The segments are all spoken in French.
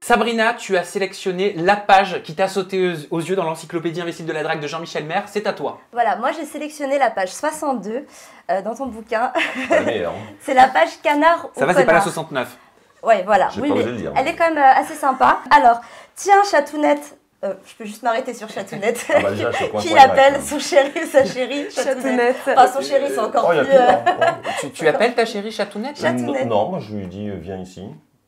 Sabrina, tu as sélectionné la page qui t'a sauté aux yeux dans l'encyclopédie imbécile de la drague de Jean-Michel Maire. C'est à toi. Voilà, moi j'ai sélectionné la page 62 dans ton bouquin. La meilleure. C'est la page canard ou Ça va, c'est pas la 69. Ouais, voilà. J'ai Oui, pas mais osé le dire. elle est quand même assez sympa. Alors, tiens, Chatounette. Je peux juste m'arrêter sur Chatounette. Ah bah déjà, je suis au coin de Qui point appelle direct, son chéri ou sa chérie Chatounette. Enfin, son chéri, c'est encore Oh, il y a plus. plus, hein. Tu appelles ta chérie Chatounette? Chatounette. Non, moi je lui dis viens ici.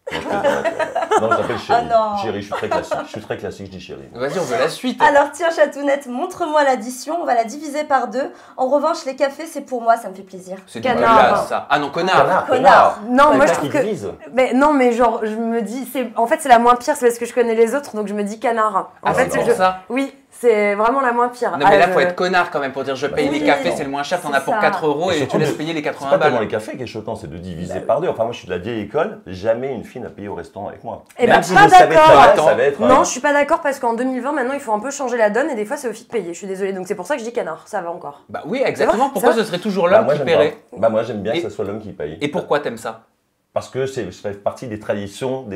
Non, je t'appelle chérie. Oh non. Chérie, je suis très classique. Je suis très classique, je dis chérie. Vas-y, on veut la suite. Alors, tiens, Chatounette, montre-moi l'addition. On va la diviser par 2. En revanche, les cafés, c'est pour moi, ça me fait plaisir. C'est Canard. ça. Ah non, connard. Connard. Non, moi je Qui trouve que. divise. Mais non, mais genre, je me dis, en fait, c'est la moins pire, c'est parce que je connais les autres, donc je me dis canard. En Ah, fait, c'est pour ça. Oui, c'est vraiment la moins pire. Non, mais là, je- faut être connard quand même pour dire je paye Oui, les cafés, non. c'est le moins cher, t'en C'est as pour ça. 4 euros et tu surtout, laisses payer les C'est 80 pas tellement balles. les cafés qui est choquant, c'est de diviser par 2. Enfin, moi je suis de la vieille école, jamais une fille n'a payé au restaurant avec moi. Eh Même ben, si pas je savais d'accord. très bien, Attends. ça va être. Non, je suis pas d'accord parce qu'en 2020, maintenant, il faut un peu changer la donne et des fois, c'est au fit de payer. Je suis désolée, donc c'est pour ça que je dis canard, ça va encore. Bah oui, exactement. C'est Pourquoi vrai ce serait toujours Bah, l'homme moi qui j'aime paierait? pas. Bah moi j'aime bien Et- que ce soit l'homme qui paye. Et pourquoi t'aimes ça? Parce que ça fait partie des traditions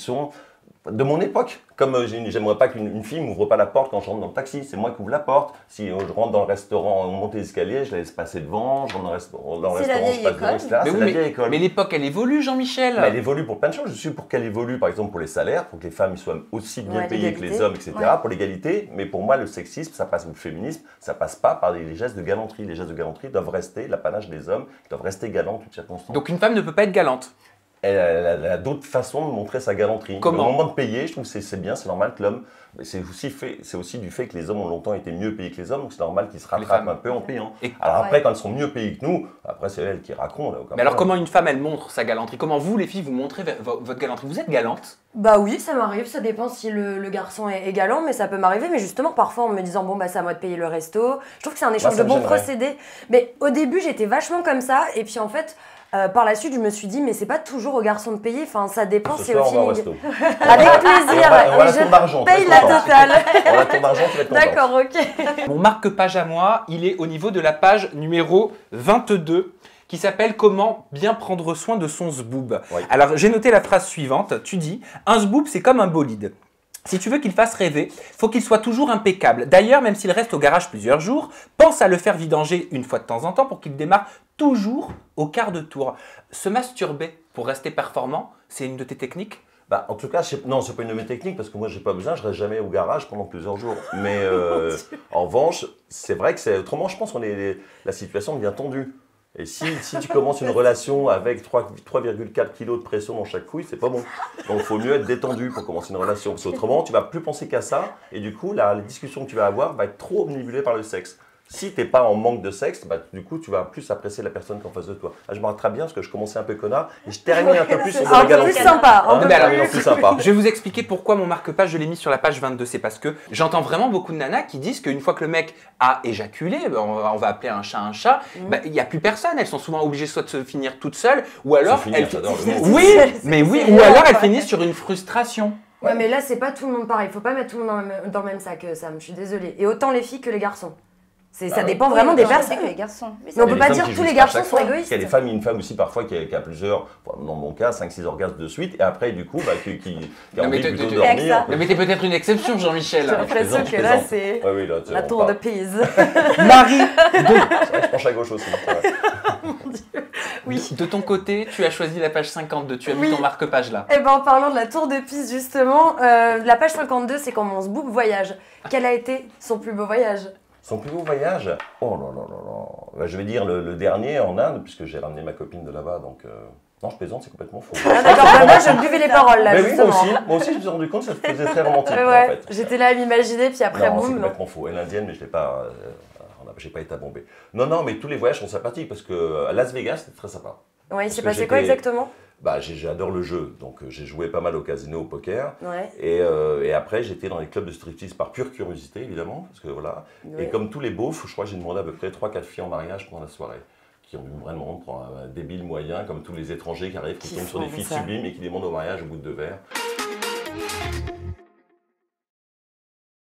de mon époque. Comme j'aimerais pas qu'une fille m'ouvre pas la porte quand je rentre dans le taxi, c'est moi qui ouvre la porte. Si je rentre dans le restaurant, on monte les escaliers, je la laisse passer devant, je rentre dans le restaurant, C'est la je vieille passe devant, école. etc. Mais C'est oui, la vieille école. mais l'époque, elle évolue, Jean-Michel. Mais elle évolue pour plein de choses. Je suis pour qu'elle évolue, par exemple, pour les salaires, pour que les femmes soient aussi bien Ouais, payées que les l'égalité. hommes, etc. Ouais. Pour l'égalité. Mais pour moi, le sexisme, ça passe, ou le féminisme, ça passe pas par les gestes de galanterie. Les gestes de galanterie doivent rester l'apanage des hommes, ils doivent rester galants en toutes circonstances. Donc une femme ne peut pas être galante. Elle a d'autres façons de montrer sa galanterie. Comment? Au moment de payer, je trouve que c'est bien, c'est normal que l'homme. Mais c'est aussi du fait que les hommes ont longtemps été mieux payés que les hommes, donc c'est normal qu'ils se rattrapent femmes. un peu en payant. Et- Alors après, Ouais. quand elles seront mieux payées que nous, après c'est elles qui racontent. Là, aucun Mais alors problème. comment une femme, elle montre sa galanterie? Comment vous, les filles, vous montrez votre galanterie? Vous êtes galante? Bah oui, ça m'arrive, ça dépend si le garçon est galant, mais ça peut m'arriver. Mais justement, parfois en me disant, bon, bah c'est à moi de payer le resto. Je trouve que c'est un échange ça de me bons gênerait. procédés. Mais au début, j'étais vachement comme ça, et puis en fait. Par la suite, je me suis dit, mais c'est pas toujours au garçon de payer, enfin ça dépend, Ce c'est au soir, on va au feeling. resto. Avec Et plaisir, on va à la et tour d'argent, je paye tu la vas être totale. On a la tour d'argent, tu vas être contente. D'accord, ok. Mon marque-page à moi, il est au niveau de la page numéro 22 qui s'appelle « Comment bien prendre soin de son zboob Oui. ». Alors, j'ai noté la phrase suivante. Tu dis « Un zboob, c'est comme un bolide. Si tu veux qu'il fasse rêver, faut qu'il soit toujours impeccable. D'ailleurs, même s'il reste au garage plusieurs jours, pense à le faire vidanger une fois de temps en temps pour qu'il démarre toujours au quart de tour. Se masturber pour rester performant, c'est une de tes techniques? Bah, en tout cas, non, c'est pas une de mes techniques parce que moi, j'ai pas besoin, je reste jamais au garage pendant plusieurs jours. Mais en revanche, c'est vrai que c'est autrement, je pense la situation devient tendue. Et si tu commences une relation avec 3,4 kg de pression dans chaque couille, c'est pas bon. Donc il faut mieux être détendu pour commencer une relation. Parce qu'autrement, tu vas plus penser qu'à ça. Et du coup, les discussions que tu vas avoir vont être trop omnibulées par le sexe. Si t'es pas en manque de sexe, bah, du coup, tu vas plus apprécier la personne qu'en face de toi. Ah, je me rattrape bien parce que je commençais un peu connard et je termine un peu plus sur de Un la peu galanterie. plus sympa, un Hein, peu mais alors, plus sympa. Je vais vous expliquer pourquoi mon marque-page, je l'ai mis sur la page 22. C'est parce que j'entends vraiment beaucoup de nanas qui disent qu'une fois que le mec a éjaculé, ben, on va appeler un chat, ben, il n'y a plus personne. Elles sont souvent obligées soit de se finir toutes seules, ou alors... Se finir, j'adore le mot. Oui, mais oui, ou alors elles finissent sur une frustration. Ouais, mais là, c'est pas tout le monde pareil. Faut pas mettre tout le monde dans le même sac, Sam. Je suis désolée. Et autant les filles que les garçons. Ça oui. dépend vraiment des personnes. Que les garçons. Mais on Il y a peut des pas femmes dire qui tous jouissent les pas à garçons chaque sont fois. égoïstes. Il y a une femme aussi parfois qui a plusieurs, dans mon cas, 5-6 orgasmes de suite, et après du coup, bah, qui a Non, mais envie plutôt de tu- dormir. Non, mais t'es peut-être une exception, Jean-Michel. J'ai l'impression je que là, plaisante. c'est Ouais, oui, là, la tour de Pise. Marie, C'est vrai que je penche à gauche aussi. Ouais. de ton côté, tu as choisi la page 52. Tu as mis Oui. ton marque-page là. Eh ben, en parlant de la tour de Pise, justement, la page 52, c'est quand mon zboob voyage. Quel a été son plus beau voyage? Son plus beau voyage, oh là là là là. Bah, je vais dire le dernier en Inde, puisque j'ai ramené ma copine de là-bas, donc... Non, je plaisante, c'est complètement faux. Ah, d'accord, bah, moi, je buvais les paroles, là, Mais oui, moi justement. aussi, je me suis rendu compte que ça faisait très romantique, Ouais, en fait. j'étais là à m'imaginer, puis après, Non, c'est boum. non. complètement faux. Elle est indienne, mais je l'ai pas... j'ai pas été à Bombay. Non, non, mais tous les voyages sont sympathiques, parce que à Las Vegas, c'était très sympa. Ouais, il Parce s'est que passé quoi j'étais- exactement? Bah, j'adore le jeu, donc j'ai joué pas mal au casino, au poker. Ouais. Et après, j'étais dans les clubs de striptease par pure curiosité, évidemment. Parce que voilà. Ouais. Et comme tous les beaufs, je crois que j'ai demandé à peu près 3-4 filles en mariage pendant la soirée. Qui ont dû vraiment prendre un débile moyen, comme tous les étrangers qui arrivent, qui Qui tombent sur des font filles ça. sublimes et qui demandent au mariage au bout de 2 verres.